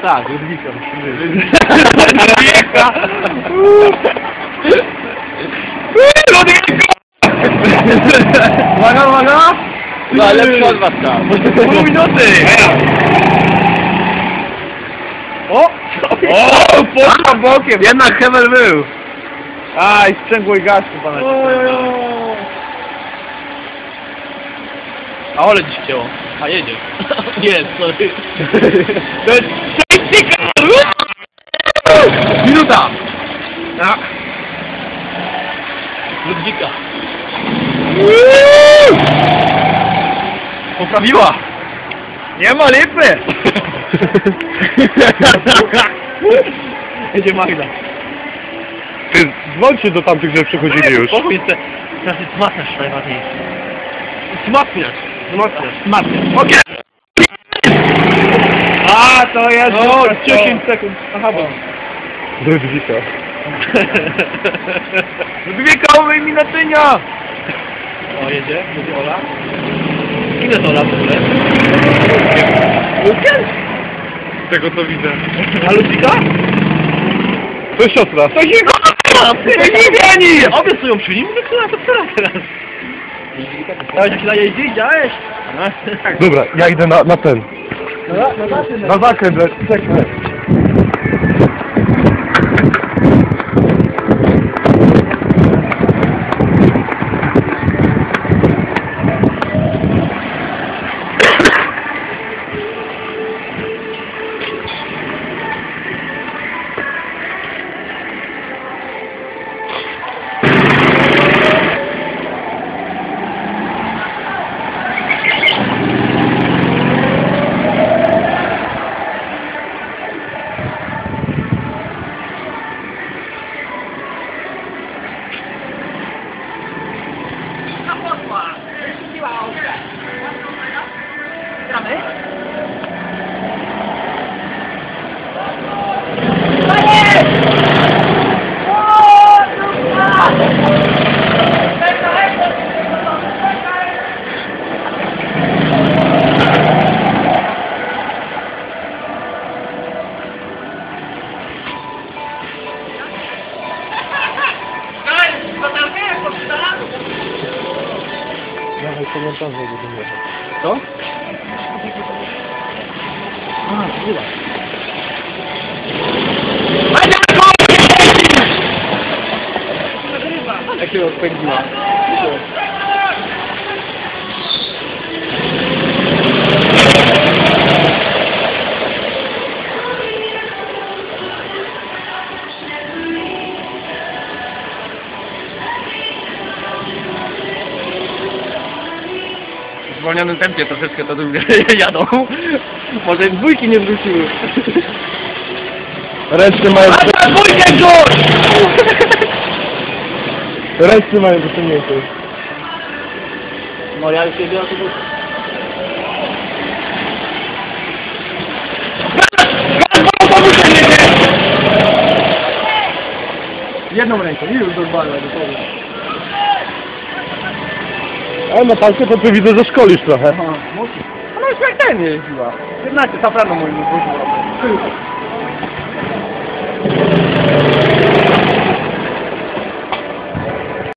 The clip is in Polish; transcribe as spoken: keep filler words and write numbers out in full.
tak, Ludwika. Ludwika! Ludwika! Uwaga, uwaga! No, lepszy od was tam. Pół minuty! O! O! Poszła bokiem! Jednak Hebel był. Aj, sprzęgło i gaz chyba na A ole dziś cięło. A jedzie. Jest, sorry. To jest safety Minuta! car! Ludwika. Poprawiła! Nie ma lipy! Jedzie Magda. Ty, dzwoń się do tamtych, że przychodzili już. Spokój się. Teraz jest wzmacniasz najważniejsze. Wzmacniasz. Wzmacniasz. Wzmacniasz. Okej! A, to jest... No, to- dziesięć sekund. Aha, bo... Ludwika. Ludwika, umyj mi naczynia! O, jedzie. Jedzie Ola. Ile jest Ola w ogóle? Z tego co widzę. A Ludwika? To siostra. To się go... To nie wieni! Obie stoją przy nim, mówię, która to która teraz? Dałeś jak się najeździ, widziałeś? Dobra, ja idę na, na ten. Na zakręt, czekaj. Dawaj komentarze, będę jechać. Co? A, chyba. Jak się rozpędziła? W zwolnionym tempie troszeczkę to jadą. Może dwójki nie zwróciły. Ręczny mają... A dwójkę rzuć! Ręczny mają dosunięte. No ja już jedę na to. Jedną ręką, nie już do bala, do tego. Ale na palce to ty widzę, że szkolisz trochę. Aha, mocno. Ona już jak ten jeździła. jedenaście, ta prawda moim dwóch.